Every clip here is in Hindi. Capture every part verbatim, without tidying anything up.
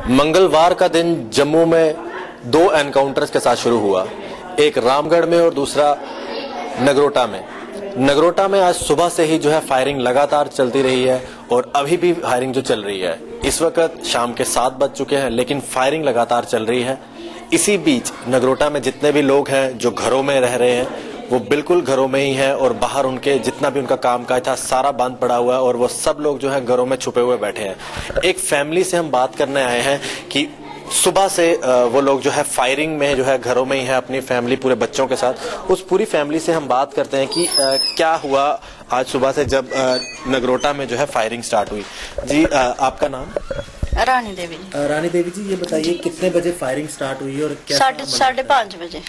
मंगलवार का दिन जम्मू में दो एनकाउंटर्स के साथ शुरू हुआ, एक रामगढ़ में और दूसरा नगरोटा में। नगरोटा में आज सुबह से ही जो है फायरिंग लगातार चलती रही है और अभी भी फायरिंग जो चल रही है। इस वक्त शाम के सात बज चुके हैं लेकिन फायरिंग लगातार चल रही है। इसी बीच नगरोटा में जितने भी लोग हैं जो घरों में रह रहे हैं वो बिल्कुल घरों में ही हैं और बाहर उनके जितना भी उनका काम काज था सारा बंद पड़ा हुआ है और वो सब लोग जो है घरों में छुपे हुए बैठे हैं। एक फैमिली से हम बात करने आए हैं कि सुबह से वो लोग जो है फायरिंग में जो है घरों में ही है अपनी फैमिली पूरे बच्चों के साथ। उस पूरी फैमिली से हम बात करते हैं कि क्या हुआ आज सुबह से जब नगरोटा में जो है फायरिंग स्टार्ट हुई। जी आपका नाम? रानी देवी। रानी देवी जी, ये बताइए कितने बजे फायरिंग स्टार्ट हुई और क्या? साढ़े साढ़े पाँच बजे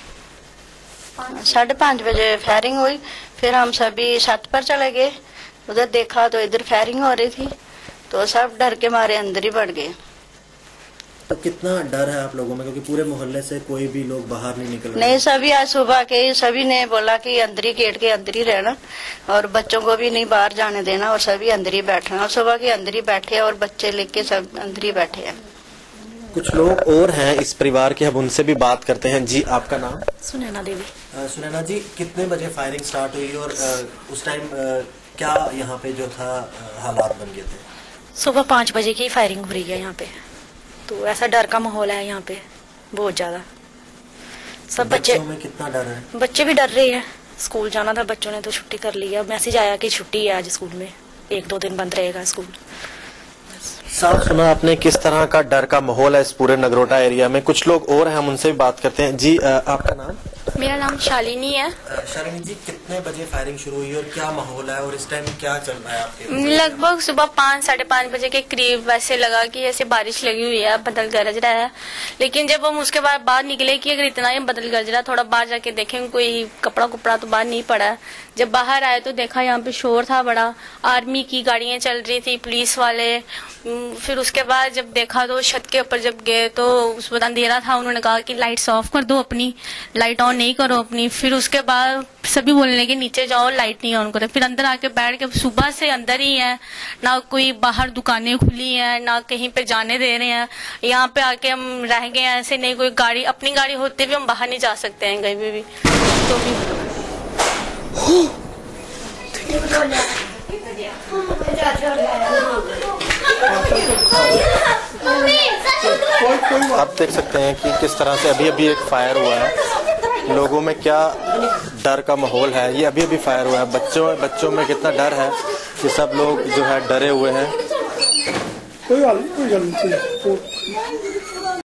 साढ़े पाँच बजे फायरिंग हुई। फिर हम सभी छत पर चले गए, उधर देखा तो इधर फायरिंग हो रही थी तो सब डर के मारे अंदर ही बढ़ गए। तो कितना डर है आप लोगों में, क्योंकि पूरे मोहल्ले से कोई भी लोग बाहर नहीं निकल रहे? नहीं, सभी आज सुबह के सभी ने बोला कि अंदर ही गेट के अंदर ही रहना और बच्चों को भी नहीं बाहर जाने देना और सभी अंदर ही बैठना। और सुबह के अंदर ही बैठे और बच्चे लेके सब अंदर ही बैठे हैं। कुछ लोग और हैं इस परिवार के, अब उनसे भी बात करते हैं। जी आपका नाम? सुनैना देवी। सुनैना जी, कितने बजे फायरिंग स्टार्ट हुई और आ, उस टाइम क्या यहाँ पे जो था हालात बन गए थे? सुबह पाँच बजे की फायरिंग हो रही है यहाँ पे, तो ऐसा डर का माहौल है यहाँ पे बहुत ज्यादा। सब बच्चे में कितना डर है? बच्चे भी डर रहे हैं। स्कूल जाना था बच्चों ने तो छुट्टी कर ली है। मैसेज आया कि छुट्टी है आज स्कूल में, एक दो दिन बंद रहेगा स्कूल। साफ सुना आपने किस तरह का डर का माहौल है इस पूरे नगरोटा एरिया में। कुछ लोग और हैं, हम उनसे भी बात करते हैं। जी आपका नाम? मेरा नाम शालिनी है। शालिनी जी, कितने बजे फायरिंग शुरू हुई और क्या माहौल है और इस टाइम क्या चल रहा है आपके? लगभग सुबह पाँच साढ़े पाँच बजे के करीब वैसे लगा कि ऐसे बारिश लगी हुई है, बदल गरज रहा है। लेकिन जब हम उसके बाद बाहर निकले कि अगर इतना ही बदल गरज रहा, थोड़ा बाहर जाके देखें कोई कपड़ा कुपड़ा तो बाहर नहीं पड़ा। जब बाहर आए तो देखा यहाँ पे शोर था बड़ा, आर्मी की गाड़ियां चल रही थी, पुलिस वाले। फिर उसके बाद जब देखा तो छत के ऊपर जब गए तो उस वक्त अंधेरा था, उन्होंने कहा कि लाइट्स ऑफ कर दो, अपनी लाइट ऑन नहीं करो अपनी। फिर उसके बाद सभी बोलने लगे नीचे जाओ, लाइट नहीं ऑन करो। फिर अंदर आके बैठ के सुबह से अंदर ही है, ना कोई बाहर दुकानें खुली हैं ना कहीं पे जाने दे रहे हैं। यहाँ पे आके हम रह गए हैं, ऐसे नहीं कोई गाड़ी, अपनी गाड़ी होते भी हम बाहर नहीं जा सकते हैं कहीं भी, भी। तो भी आप देख सकते हैं कि किस तरह से अभी अभी एक फायर हुआ है, लोगों में क्या डर का माहौल है। ये अभी अभी फायर हुआ है, बच्चों बच्चों में कितना डर है कि सब लोग जो है डरे हुए हैं। कोई कोई